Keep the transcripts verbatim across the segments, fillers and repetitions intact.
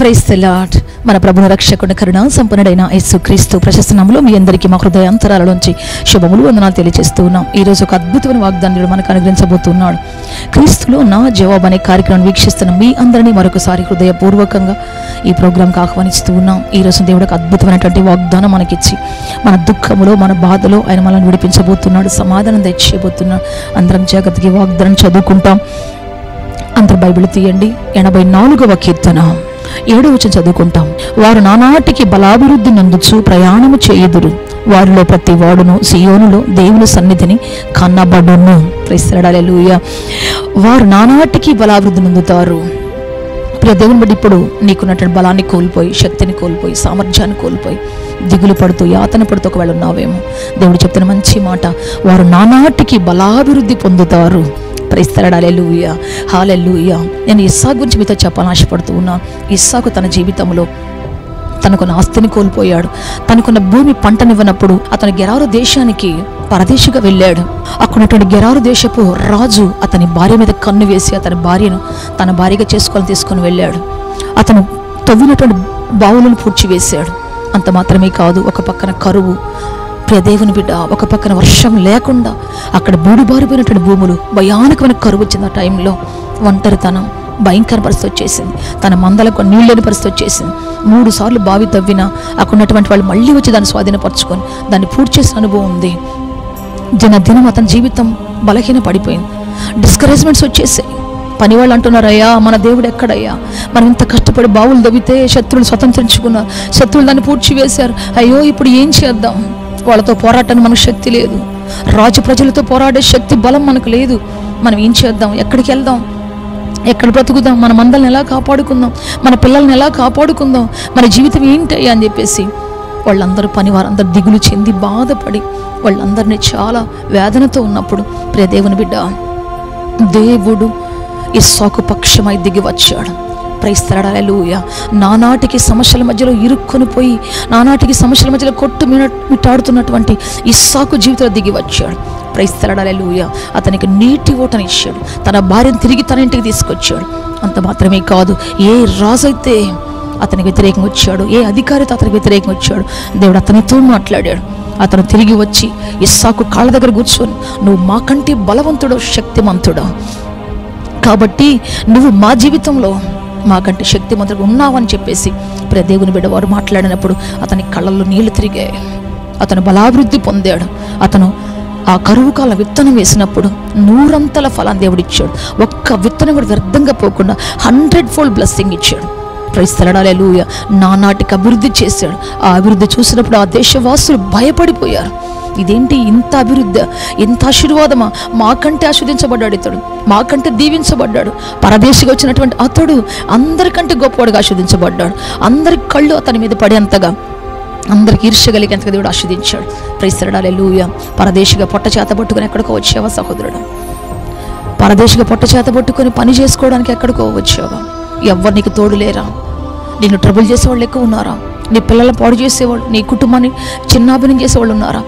Praise the lord. మన ప్రభుని రక్షకుని కరుణ సంపన్నుడైన యేసుక్రీస్తు ప్రశస్త నామములో మీ అందరికీ మా హృదయాంతరాల నుంచి శుభములు వందనాలు తెలియజేస్తూ ఉన్నాం. ఈరోజు ఒక అద్భుతమైన వాగ్దానం మనకు అనుగ్రహించబోతున్నాడు. క్రీస్తులో నా జవాబు అనే కార్యక్రమం వీక్షిస్తున్న మీ అందరినీ మరొకసారి హృదయపూర్వకంగా ఈ ప్రోగ్రాంకి ఆహ్వానిస్తూ ఉన్నాం. ఈరోజు దేవుడు ఒక అద్భుతమైనటువంటి వాగ్దానం మనకిచ్చి మన దుఃఖములో మన బాధలో ఆయన మనల్ని విడిపించబోతున్నాడు, సమాధానం తెచ్చేయబోతున్నాడు. అందరం జాగ్రత్తగా వాగ్దానం చదువుకుంటాం. అందరు బైబిల్ తీయండి. ఎనభై నాలుగవ కీర్తన ఏడవ వచనం చదువుకుంటాం. వారు నానాటికి బలాభివృద్ధి నందుచు ప్రయాణము చేయుదురు, వారిలో ప్రతి వాడును సియోనులో దేవుని సన్నిధిని కన్నబడును. Praise the lord. హల్లెలూయా. వారు నానాటికి బలాభివృద్ధి నందుతారు. ప్రియ దేవుని బట్టి ఇప్పుడు నీకున్నటువంటి బలాన్ని కోల్పోయి, శక్తిని కోల్పోయి, సామర్థ్యాన్ని కోల్పోయి దిగులు పడుతూ యాతన పడుతూ ఒకవేళ ఉన్నావేమో, దేవుడు చెప్తున్న మంచి మాట, వారు నానాటికి బలాభివృద్ధి పొందుతారు. Praise the lord. హల్లెలూయా, హల్లెలూయా. నేను ఇస్సాకు గురించి మీతో చెప్పాలని ఆశపడుతూ ఉన్నాను. ఇస్సాకు తన జీవితంలో తనకున్న ఆస్తిని కోల్పోయాడు. తనకున్న భూమి పంటనివ్వనప్పుడు అతను గెరారు దేశానికి పరదేశిగా వెళ్ళాడు. అక్కడున్నటువంటి గెరారు దేశపు రాజు అతని భార్య మీద కన్ను వేసి అతని భార్యను తన భార్యగా చేసుకోవాలని తీసుకుని వెళ్ళాడు. అతను తవ్వినటువంటి బావులను పూడ్చివేశాడు. అంత మాత్రమే కాదు, ఒక పక్కన కరువు, ప్రియ దేవుని బిడ్డ, ఒక పక్కన వర్షం లేకుండా అక్కడ బూడిబారిపోయినటువంటి భూములు, భయానకమైన కరువు వచ్చింది. ఆ టైంలో ఒంటరితనం, భయంకర పరిస్థితి వచ్చేసింది. తన మందలకు నీళ్ళని పరిస్థితి వచ్చేసింది. మూడు సార్లు బావి తవ్వినా అక్కడ ఉన్నటువంటి వాళ్ళు మళ్ళీ వచ్చి దాన్ని స్వాధీనపరచుకొని దాన్ని పూర్తి చేసిన అనుభవం ఉంది. దిన దినం అతని జీవితం బలహీన పడిపోయింది. డిస్కరేజ్మెంట్స్ వచ్చేసాయి. పని వాళ్ళు అంటున్నారు, అయ్యా మన దేవుడు ఎక్కడయ్యా, మనం ఇంత కష్టపడి బావులు తవ్వితే శత్రువులు స్వతంత్రించుకున్నారు, శత్రువులు దాన్ని పూడ్చి వేశారు, అయ్యో ఇప్పుడు ఏం చేద్దాం, వాళ్ళతో పోరాటానికి మనకు శక్తి లేదు, రాజు ప్రజలతో పోరాడే శక్తి బలం మనకు లేదు, మనం ఏం చేద్దాం, ఎక్కడికి వెళ్దాం, ఎక్కడ బ్రతుకుదాం, మన మందల్ని ఎలా కాపాడుకుందాం, మన పిల్లల్ని ఎలా కాపాడుకుందాం, మన జీవితం ఏంటయ్యా అని చెప్పేసి వాళ్ళందరూ పని వారందరూ దిగులు చెంది బాధపడి వాళ్ళందరినీ చాలా వేదనతో ఉన్నప్పుడు, ప్రియ దేవుని బిడ్డ, దేవుడు ఇస్సాకు పక్షమై దిగి వచ్చాడు. Praise the lord. హల్లెలూయా. నానాటికి సమస్యల మధ్యలో ఇరుక్కొని పోయి, నానాటికి సమస్యల మధ్యలో కొట్టు మిట్టాడుతున్నటువంటి ఇస్సాకు జీవితంలో దిగి వచ్చాడు. Praise the lord. హల్లెలూయా. అతనికి నీటి ఓటని ఇచ్చాడు. తన భార్యను తిరిగి తన ఇంటికి తీసుకొచ్చాడు. అంత మాత్రమే కాదు, ఏ రాజైతే అతనికి వ్యతిరేకంగా వచ్చాడు, ఏ అధికారితో అతనికి వ్యతిరేకంగా వచ్చాడు, దేవుడు అతనితో మాట్లాడాడు. అతను తిరిగి వచ్చి ఇస్సాకు కాళ్ళ దగ్గర కూర్చొని, నువ్వు మాకంటే బలవంతుడు, శక్తిమంతుడు, కాబట్టి నువ్వు మా జీవితంలో మాకంటే శక్తిమంతుడు ఉన్నావని చెప్పేసి ప్రియ దేవుని బిడ్డ వారు మాట్లాడినప్పుడు అతని కళ్ళల్లో నీళ్లు తిరిగాయి. అతను బలాభివృద్ధి పొందాడు. అతను ఆ కరువు కాల విత్తనం వేసినప్పుడు నూరంతల ఫలాన్ని దేవుడిచ్చాడు. ఒక్క విత్తనం కూడా వ్యర్థంగా పోకుండా హండ్రెడ్ ఫోల్డ్ బ్లెస్సింగ్ ఇచ్చాడు. Praise the lord. హల్లెలూయా. నానాటికి అభివృద్ధి చేశాడు. ఆ అభివృద్ధి చూసినప్పుడు ఆ దేశవాసులు భయపడిపోయారు. ఇదేంటి ఇంత అభివృద్ధి, ఇంత ఆశీర్వాదమా, మాకంటే ఆశీర్వదించబడ్డాడు ఇతడు, మాకంటే దీవించబడ్డాడు, పరదేశిగా వచ్చినటువంటి అతడు అందరికంటే గొప్పవాడుగా ఆశీర్వదించబడ్డాడు, అందరి కళ్ళు అతని మీద పడేంతగా, అందరికి ఈర్ష్యగలిగేంతగా దేవుడు ఆశీర్వదించాడు. Praise the lord. హల్లెలూయా. పరదేశిగా పొట్ట చేత పట్టుకొని ఎక్కడికో వచ్చావా సహోదరుడు? పరదేశిగా పొట్ట చేత పట్టుకొని పని చేసుకోవడానికి ఎక్కడికో వచ్చావా? ఎవ్వరు నీకు తోడు లేరా? నిన్ను ట్రబుల్ చేసేవాళ్ళు ఎక్కువ ఉన్నారా? నీ పిల్లలను పాడు చేసేవాళ్ళు, నీ కుటుంబాన్ని చిన్నాభిన్నం చేసేవాళ్ళు ఉన్నారా?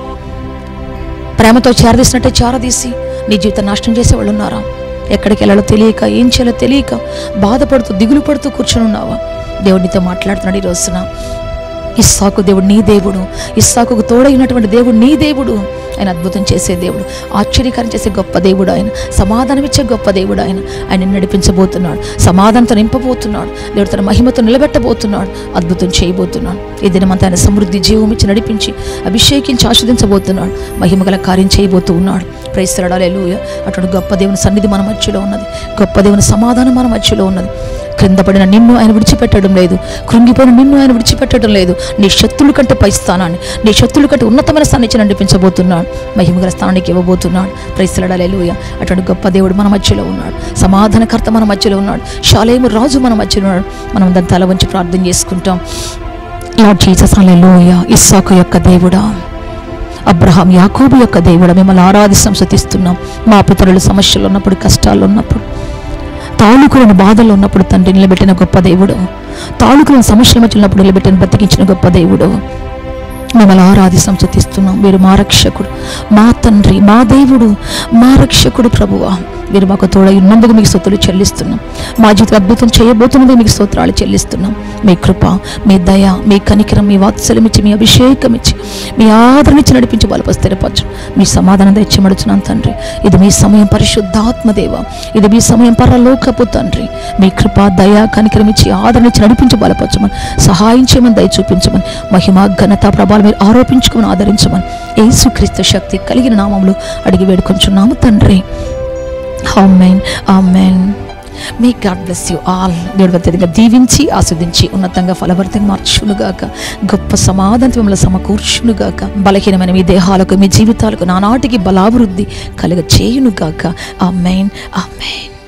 ప్రేమతో చేరదీసినట్టే చేరదీసి నీ జీవితం నాశనం చేసేవాళ్ళు ఉన్నారా? ఎక్కడికి వెళ్ళాలో తెలియక, ఏం చేయాలో తెలియక బాధపడుతూ దిగులు పడుతూ కూర్చొని ఉన్నావా? దేవుడితో మాట్లాడుతున్నాడు ఈ రోజున. ఇస్సాకు దేవుడు నీ దేవుడు, ఇస్సాకుకు తోడైనటువంటి దేవుడు నీ దేవుడు. ఆయన అద్భుతం చేసే దేవుడు, ఆశ్చర్యకరం చేసే గొప్ప దేవుడు ఆయన, సమాధానం ఇచ్చే గొప్ప దేవుడు ఆయన. ఆయన నడిపించబోతున్నాడు, సమాధానంతో నింపబోతున్నాడు, దేవుడు తన మహిమతో నిలబెట్టబోతున్నాడు, అద్భుతం చేయబోతున్నాడు. ఈ దినమంతా ఆయన సమృద్ధి జీవం ఇచ్చి నడిపించి అభిషేకించి ఆశీర్వదించబోతున్నాడు, మహిమగల కార్యం చేయబోతూ ఉన్నాడు. Praise the lord. హల్లెలూయా. అటువంటి గొప్ప దేవుని సన్నిధి మన మధ్యలో ఉన్నది, గొప్ప దేవుని సమాధానం మన మధ్యలో ఉన్నది. క్రింద పడిన నిన్ను ఆయన విడిచిపెట్టడం లేదు, కృంగిపోయిన నిన్ను ఆయన విడిచిపెట్టడం లేదు. నీ శత్రువుల కంటే పై స్థానాన్ని, నీ శత్రువుల కంటే ఉన్నతమైన స్థానం ఇచ్చి నడిపించబోతున్నాడు, మహిమగల స్థానానికి ఇవ్వబోతున్నాడు. Praise the lord. హల్లెలూయా. అటువంటి గొప్ప దేవుడు మన మధ్యలో ఉన్నాడు, సమాధానకర్త మన మధ్యలో ఉన్నాడు, షాలేము రాజు మన మధ్యలో ఉన్నాడు. మనం దాన్ని తల వంచి ప్రార్థన చేసుకుంటాం. Lord Jesus. హల్లెలూయా. ఇస్సాకు యొక్క దేవుడా, అబ్రహాం యాకోబు యొక్క దేవుడా, మిమ్మల్ని ఆరాధిస్తాం, స్తుతిస్తున్నాం. మా పితరులు సమస్యలు ఉన్నప్పుడు, కష్టాలు ఉన్నప్పుడు, తాలూకులను బాధలు ఉన్నప్పుడు తండ్రి నిలబెట్టిన గొప్ప దేవుడు, తాలూకులను సమస్యల మధ్య ఉన్నప్పుడు నిలబెట్టిన బ్రతికించిన గొప్ప దేవుడు, మిమ్మల్ని ఆరాధిస్తాం, స్తుతిస్తున్నాం. మీరు మా రక్షకుడు, మా తండ్రి, మా దేవుడు, మా రక్షకుడు ప్రభువా. మీరు మాకు తోడై ఉన్నందుకు మీకు స్తోత్రాలు చెల్లిస్తున్నాం. మా జీవితం అద్భుతం చేయబోతున్నది మీకు స్తోత్రాలు చెల్లిస్తున్నాం. మీ కృప, మీ దయ, మీ కనికరం, మీ వాత్సల్యం ఇచ్చి, మీ అభిషేకం ఇచ్చి, మీ ఆదరణ ఇచ్చి నడిపించి బలప స్థిరపరచు. మీ సమాధానం తెచ్చిమడుచున్నాను తండ్రి. ఇది మీ సమయం పరిశుద్ధాత్మదేవ, ఇది మీ సమయం పరలోకపు తండ్రి. మీ కృప, దయ, కనికరం ఇచ్చి ఆదరణ ఇచ్చి నడిపించి బలపరచమని, సహాయం చేయమని, దయ చూపించమని, మహిమ ఘనత ప్రభావాలు మీరు ఆరోపించుకొని ఆదరించమని యేసుక్రీస్తు శక్తి కలిగిన నామములో అడిగి వేడుకొంచున్నాము తండ్రి. ఆమేన్, ఆమేన్. May god bless you all. దేవుడు అత్యధికంగా దీవించి ఆస్వాదించి ఉన్నతంగా ఫలవర్తంగా మార్చునుగాక. గొప్ప సమాధానం మిమ్మల్ని సమకూర్చునుగాక. బలహీనమైన మీ దేహాలకు, మీ జీవితాలకు నానాటికి బలాభివృద్ధి కలుగ చేయునుగాక. ఆమేన్, ఆమేన్.